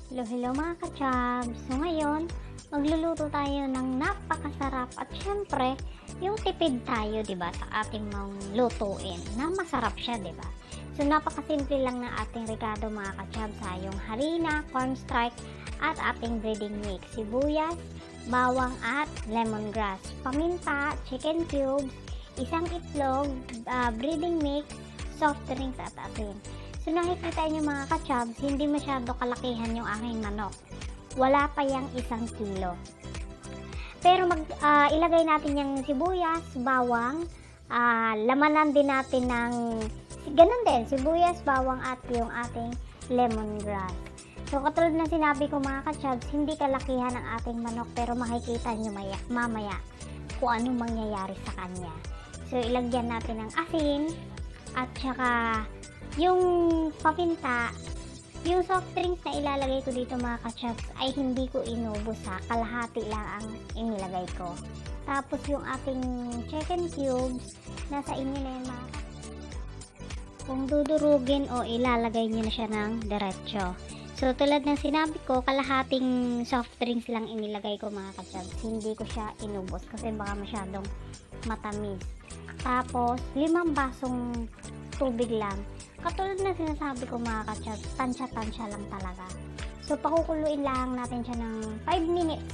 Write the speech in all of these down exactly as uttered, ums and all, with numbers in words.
Hello, hello mga ka-chubs! So ngayon, magluluto tayo ng napakasarap at syempre, yung tipid tayo, 'di ba, sa ating mga lutuin na masarap siya, 'di ba? So napakasimple lang ng ating rekado mga ka-chubs, ha, yung harina, cornstarch at ating breading mix, sibuyas, bawang at lemongrass, paminta, chicken cubes, isang itlog, uh, breading mix, soft drinks at asin. So nakikita nyo mga ka-chubs, hindi masyado kalakihan yung aking manok. Wala pa yung isang kilo. Pero mag, uh, ilagay natin yung sibuyas, bawang, uh, lamanan din natin ng, ganun din, sibuyas, bawang at yung ating lemongrass. So katulad ng sinabi ko mga ka-chubs, hindi kalakihan ang ating manok pero makikita nyo maya, mamaya kung anong mangyayari sa kanya. So ilagyan natin ng asin at saka yung paminta. Yung soft drinks na ilalagay ko dito mga ka-chubs ay hindi ko inubos, ha, kalahati lang ang inilagay ko. Tapos yung ating chicken cubes, nasa inyo na yan mga ka-chubs. Kung dudurugin o ilalagay nyo na siya ng diretso. So tulad ng sinabi ko, kalahating soft drinks lang inilagay ko mga ka-chubs. Hindi ko siya inubos kasi baka masyadong matamis. Tapos limang basong tubig lang. Katulad na sinasabi ko mga ka-chubs, tansya-tansya lang talaga. So pakukuluin lang natin siya ng five minutes.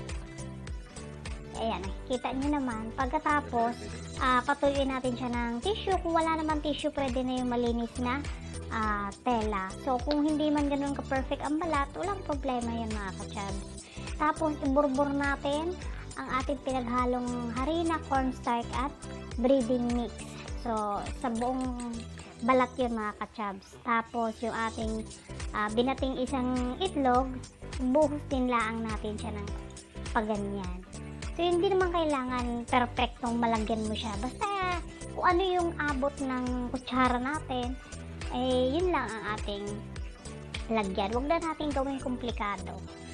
Ayan, nakikita nyo naman. Pagkatapos, uh, patuyuin natin siya ng tissue. Kung wala naman tissue, pwede na yung malinis na uh, tela. So kung hindi man ganun ka-perfect ang balat, walang problema yan mga ka-chubs. Tapos iburbur natin ang ating pinaghalong harina, cornstarch at breading mix. So sa buong balat yun mga ka-chubs. Tapos yung ating uh, binating isang itlog, buhos din laang natin siya ng paganyan. So hindi naman kailangan perfectong malagyan mo siya. Basta kung ano yung abot ng kutsara natin, eh yun lang ang ating lagyan. Huwag na natin gawing komplikado.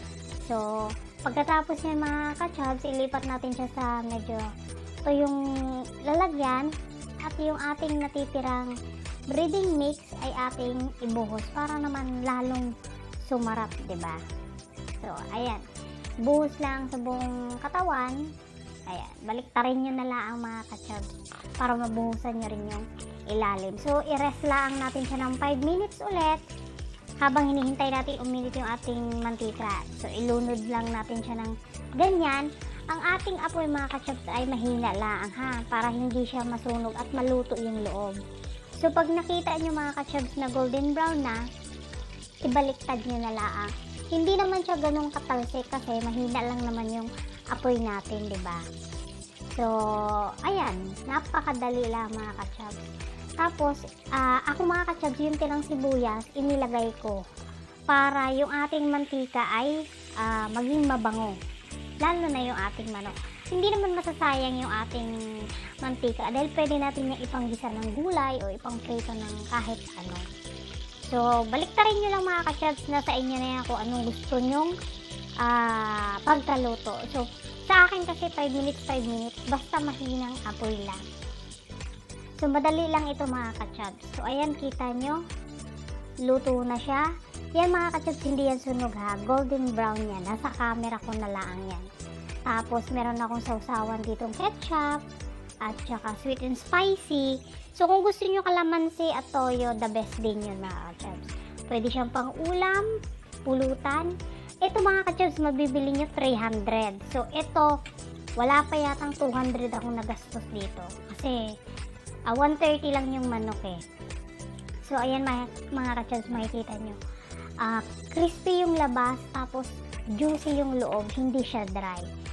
So pagkatapos niya mga ka-chubs, ilipat natin siya sa medyo ito yung lalagyan at yung ating natitirang breading mix ay ating ibuhos para naman lalong sumarap, 'di ba? So, ayan. Buhos lang sa buong katawan. Ayan, baliktarin niyo na lang ang mga ka-chubs para mabuhusan niyo rin yung ilalim. So, i-rest lang natin siya ng five minutes ulit habang hinihintay natin uminit yung ating mantika. So, ilunod lang natin siya ng ganyan. Ang ating apoy mga ka-chubs ay mahina lang, ha, para hindi siya masunog at maluto yung loob. So pag nakita nyo mga ka-chubs na golden brown na, ibaliktad nyo na lang. Hindi naman siya ganun katalsik kasi mahina lang naman yung apoy natin, di ba? So, ayan, napakadali lang mga ka-chubs. Tapos, uh, ako mga ka-chubs, yung tinang sibuyas, inilagay ko para yung ating mantika ay uh, maging mabango. Lalo na yung ating manok. Hindi naman masasayang yung ating mantika dahil pwede natin yung ipanggisa ng gulay o ipangprito ng kahit ano. So, baliktarin nyo lang mga ka-chubs, na sa inyo na yan kung anong gusto nyong uh, pagkaluto. So, sa akin kasi five minutes, five minutes, basta mahinang apoy lang. So, madali lang ito mga ka-chubs. So, ayan, kita nyo, luto na siya. Yan mga ka-chubs, hindi yan sunog, ha. Golden brown yan. Nasa camera ko na lang yan. Tapos, meron akong sausawan ditong ketchup at saka sweet and spicy. So, kung gusto nyo kalamansi at toyo, the best din yun mga ka-chubs. Pwede siyang pang ulam, pulutan. Ito mga ka-chubs, mabibili nyo three hundred. So, ito, wala pa yatang two hundred akong nagastos dito. Kasi, uh, one thirty lang yung manok eh. So, ayan mga, mga ka-chubs, makikita nyo. Uh, crispy yung labas, tapos juicy yung loob, hindi siya dry.